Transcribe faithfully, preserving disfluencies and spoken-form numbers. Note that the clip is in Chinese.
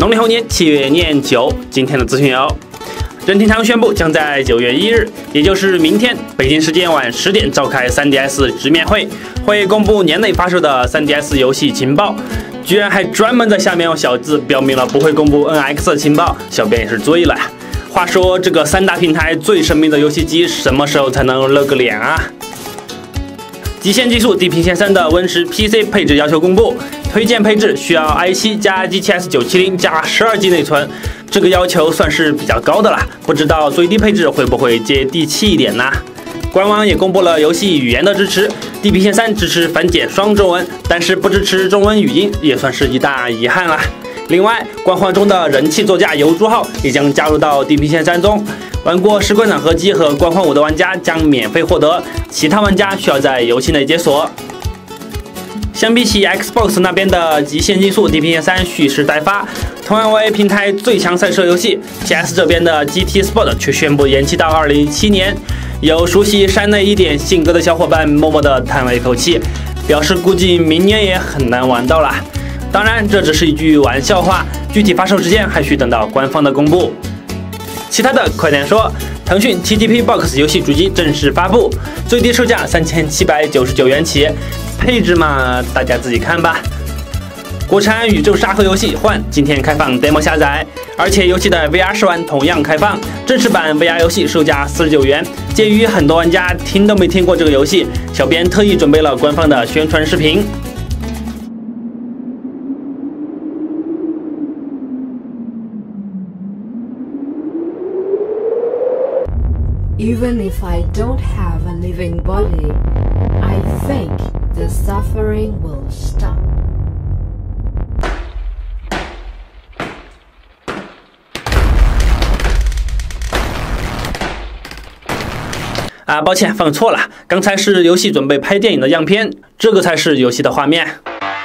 农历猴年七月廿九，今天的资讯有：任天堂宣布将在九月一日，也就是明天北京时间晚十点召开 三 D S 直面会，会公布年内发售的 三 D S 游戏情报。居然还专门在下面用小字标明了不会公布 N X 的情报，小编也是醉了。话说这个三大平台最神秘的游戏机什么时候才能露个脸啊？极限技术地平线三的 Win 十 P C 配置要求公布，推荐配置需要 i 七 加 G T X 九七零加 十二 G 内存，这个要求算是比较高的啦，不知道最低配置会不会接地气一点呢？官网也公布了游戏语言的支持，地平线三支持繁简双中文，但是不支持中文语音，也算是一大遗憾啦。另外，官方中的人气作家游珠号也将加入到地平线三中，玩过士官长合击和官方五的玩家将免费获得，其他玩家需要在游戏内解锁。相比起 Xbox 那边的极限竞速地平线三蓄势待发，同样为平台最强赛车游戏 ，P S 这边的 G T Sport 却宣布延期到二零一七年。有熟悉山内一点性格的小伙伴默默地叹了一口气，表示估计明年也很难玩到了。当然，这只是一句玩笑话，具体发售时间还需等到官方的公布。其他的快点说，腾讯 T G P Box 游戏主机正式发布，最低售价三千七百九十九元起，配置嘛，大家自己看吧。国产宇宙沙盒游戏《幻》今天开放 demo 下载，而且游戏的 V R 试玩同样开放。正式版 V R 游戏售价四十九元。鉴于很多玩家听都没听过这个游戏，小编特意准备了官方的宣传视频。 Even if I don't have a living body, I think the suffering will stop. 啊，抱歉，放错了，刚才是游戏准备拍电影的样片，这个才是游戏的画面。